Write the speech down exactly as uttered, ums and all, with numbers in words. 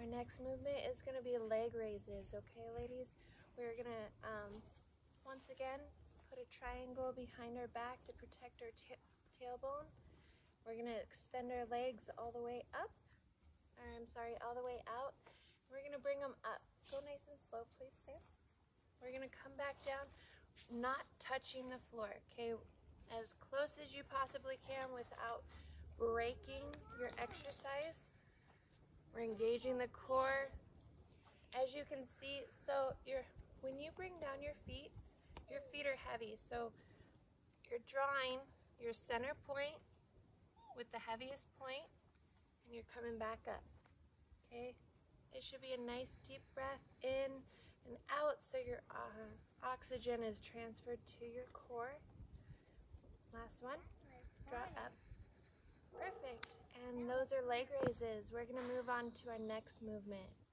Our next movement is going to be leg raises, okay, ladies? We're going to, um, once again, put a triangle behind our back to protect our tailbone. We're going to extend our legs all the way up, or I'm sorry, all the way out. We're going to bring them up. Go nice and slow, please, Sam. We're going to come back down, not touching the floor, okay? As close as you possibly can without breaking your exercise. We're engaging the core. As you can see, so you're, when you bring down your feet, your feet are heavy. So you're drawing your center point with the heaviest point, and you're coming back up, okay? It should be a nice deep breath in and out so your uh, oxygen is transferred to your core. Last one, draw up. Perfect, and those are leg raises. We're gonna move on to our next movement.